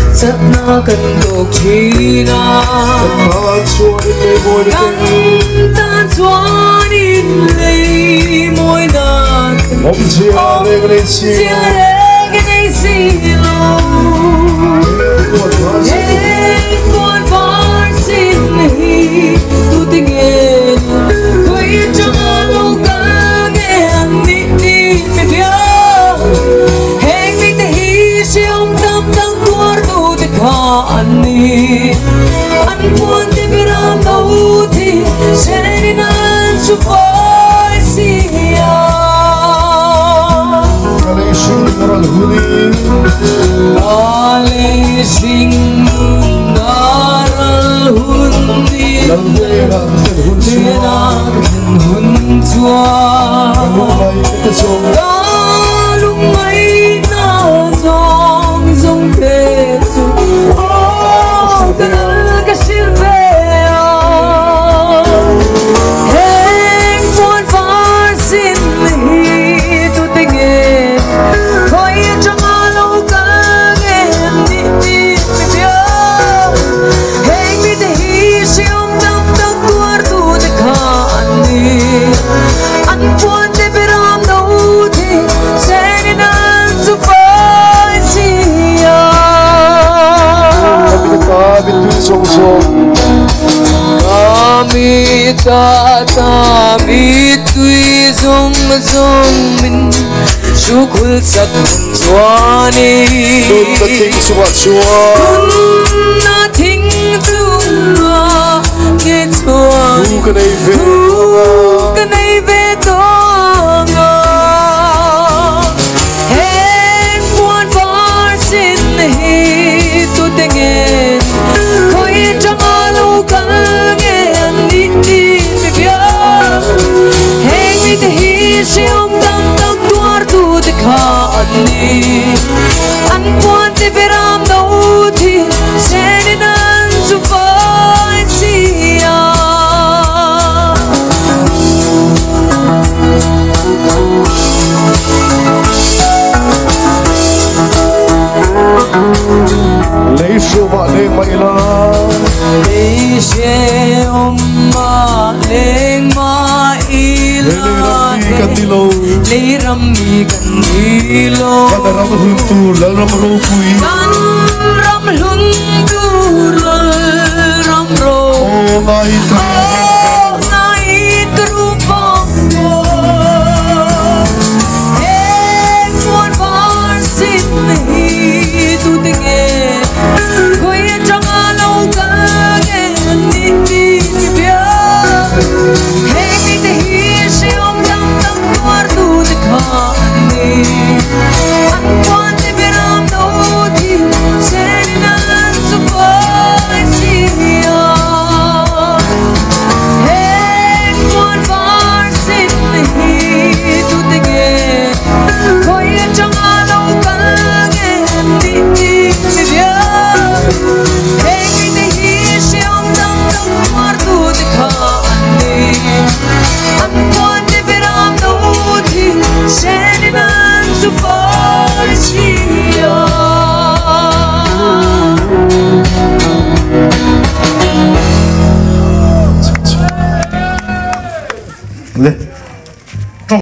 rất na cần cuộc chi na căng tan xóa đi lấy môi na om chia cái này xì lô hey con var xin hi tu tình em quay cho lâu cả nghe anh đi đi mẹ biết hey mi te hi siêu tâm tâm tua tu te khan ni anh muốn te biram đâu thì sẽ đi nan su phai sia Kale sing naral hundi tena hun chua lung mai na zong zong te su oh kana ka silve heng pon far sin hi tu tinge khoi trong alo ka em đi đi bia heng mi te hi siom tam tak tuar tu te khan ni an pon te biram đâu thì sẽ đi nan su phai sia Kami ta mi tui zong zong min sukul sat suani na thing chua ke chua tu cái này về to ngờ hết muốn var xin hi tu te nghe khoi trong alo ka nghe anh đi đi mẹ biết hey mi te hi siom tam tak tuar tu te khan ni anh muốn te biram đâu thì sẽ đi nan su phai sia lấy số mà lên mày là lấy xe ma lên ma ila lấy ram mi kan dilo kada ram hun tu la ram ro kui kan ram hun tu la ram ro o mai nai tru pongo hey mon var sin hi tu tinge koi trong alo ka nghe đi đi bia hey mi te hi siom tam tak tuar tu te khan ni an quan te biram đâu thì sẽ đi nan su phai sia hey mon var sin hi tu tinge koi trong alo ka nghe đi đi bia hey mi te hi siom tam tak tuar tu te khan ni an quan te biram đâu thì sẽ đi nan su phai